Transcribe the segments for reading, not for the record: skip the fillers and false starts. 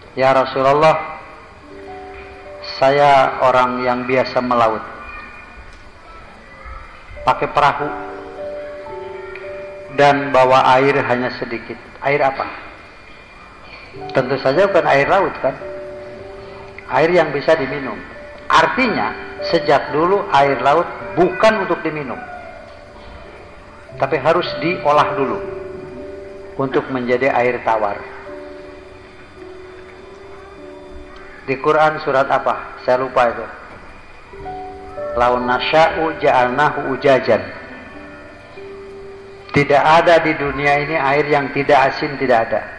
Ya Rasulullah, saya orang yang biasa melaut, pakai perahu, dan bawa air hanya sedikit. Air apa? Tentu saja bukan air laut kan? Air yang bisa diminum. Artinya, sejak dulu air laut bukan untuk diminum, tapi harus diolah dulu untuk menjadi air tawar. Di Quran surat apa? Saya lupa itu. Lau nasya'u ja'alnahu ujajan. Tidak ada di dunia ini air yang tidak asin, tidak ada.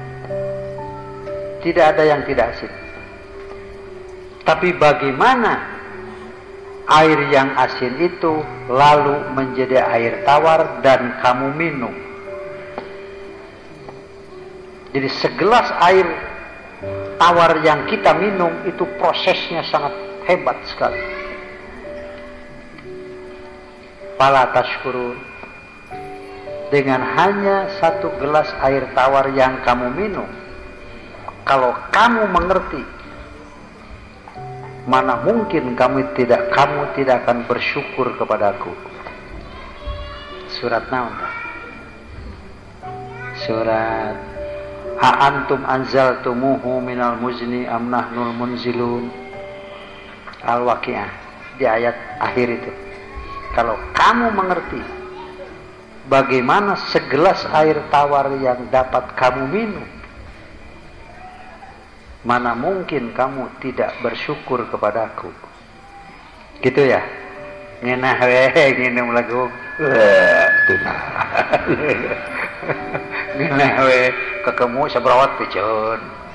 Tidak ada yang tidak asin. Tapi bagaimana air yang asin itu lalu menjadi air tawar dan kamu minum? Jadi segelas air tawar yang kita minum itu prosesnya sangat hebat sekali. Fala tashkurun. Dengan hanya satu gelas air tawar yang kamu minum, kalau kamu mengerti, mana mungkin kamu tidak akan bersyukur kepadaku. Surat naon? Surat A'antum anzaltumuhu minal muzni am nahnul munzilun. Al-Waqi'ah, di ayat akhir itu. Kalau kamu mengerti bagaimana segelas air tawar yang dapat kamu minum, mana mungkin kamu tidak bersyukur kepadaku. Gitu ya. Ngenah nginum lagu. Ngenah kekemu sabrawat piceun.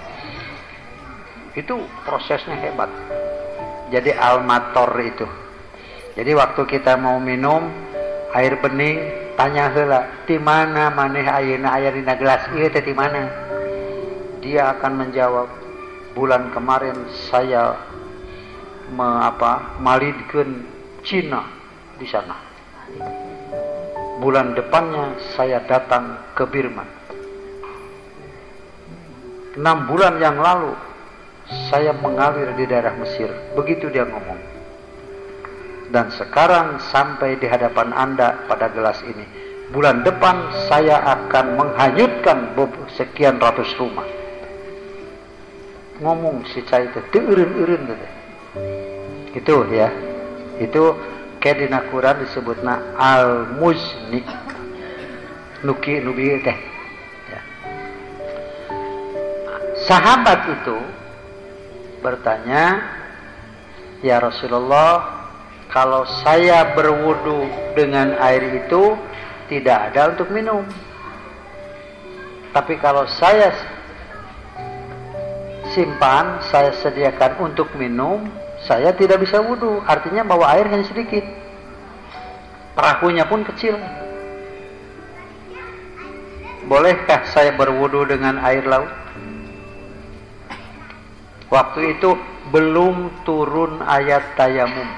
Itu prosesnya hebat. Jadi almator itu. Jadi waktu kita mau minum air bening, tanya heula, "Di mana maneh ayeuna aya dina gelas ieu teh di mana?" Dia akan menjawab, "Bulan kemarin saya malidkeun Cina di sana. Bulan depannya saya datang ke Birma. 6 bulan yang lalu saya mengalir di daerah Mesir." Begitu dia ngomong. Dan sekarang sampai di hadapan Anda pada gelas ini. Bulan depan saya akan menghanyutkan sekian ratus rumah. Ngomong si cai teh teu eureun-eureun teh. Itu ya. Itu kayak di Quran disebutna al-muzni. Nuki nubi teh. Ya. Sahabat itu bertanya, "Ya Rasulullah, kalau saya berwudu dengan air itu tidak ada untuk minum. Tapi kalau saya simpan, saya sediakan untuk minum, saya tidak bisa wudu." Artinya bawa air hanya sedikit. Perahunya pun kecil. Bolehkah saya berwudu dengan air laut? Waktu itu belum turun ayat tayamum.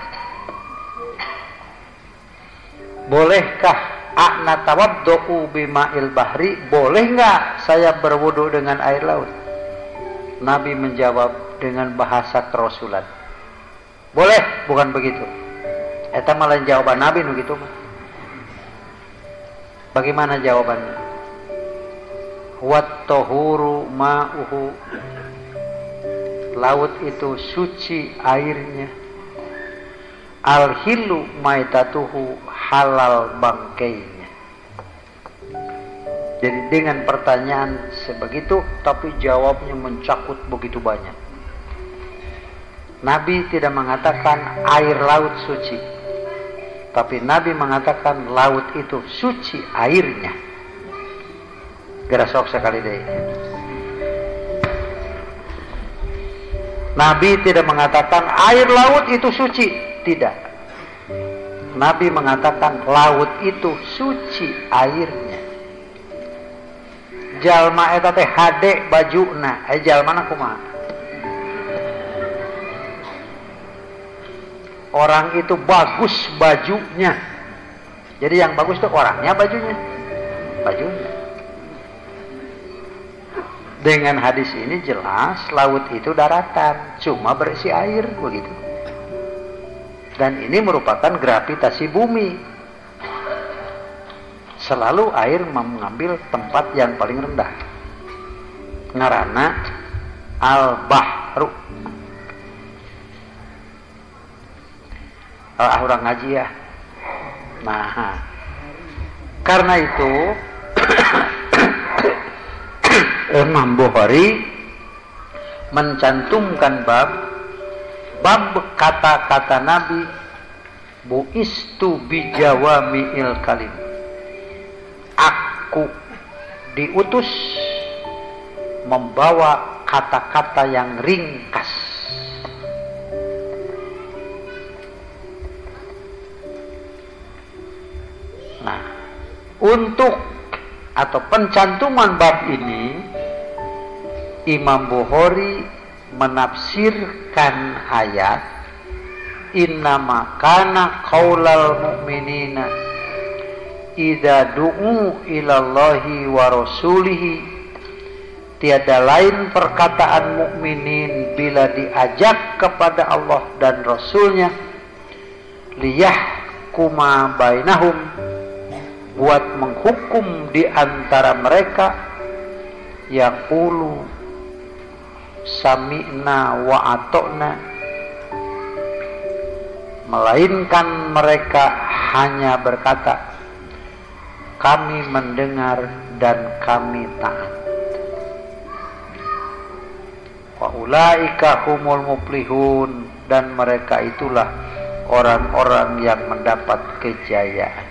Bolehkah ana tawaddu bima'il bahri? Boleh enggak saya berwudu dengan air laut? Nabi menjawab dengan bahasa kerasulan. Boleh, bukan begitu. Eta malah jawaban Nabi nu kitu mah. Bagaimana jawabannya? Wat tahuru ma'uhu. Laut itu suci airnya. Al-hilu maitatuhu, halal bangkainya. Jadi dengan pertanyaan sebegitu, tapi jawabnya mencakup begitu banyak. Nabi tidak mengatakan air laut suci, tapi Nabi mengatakan laut itu suci airnya. Gerasok sekali deh. Nabi tidak mengatakan air laut itu suci, tidak. Nabi mengatakan laut itu suci airnya. Jalma eta teh hade bajuna, jalmana kumaha? Orang itu bagus bajunya. Jadi yang bagus itu orangnya, bajunya. Dengan hadis ini jelas laut itu daratan, cuma berisi air begitu. Dan ini merupakan gravitasi bumi. Selalu air mengambil tempat yang paling rendah. Ngaranna al-bahru. Orang ngaji ya. Nah, karena itu Imam Bukhari mencantumkan bab kata-kata Nabi, buistu bijawami'il kalim. Aku diutus membawa kata-kata yang ringkas. Nah, untuk atau pencantuman bab ini Imam Bukhari menafsirkan ayat innama kana qaulal mu'minina idza du'u ilallahi wa rasulihi, tiada lain perkataan mukminin bila diajak kepada Allah dan Rasulnya, liyahkuma bainahum, buat menghukum di antara mereka, yaqulu sami'na wa ata'na, melainkan mereka hanya berkata kami mendengar dan kami taat. Wa ulaika humul muflihun, dan mereka itulah orang-orang yang mendapat kejayaan.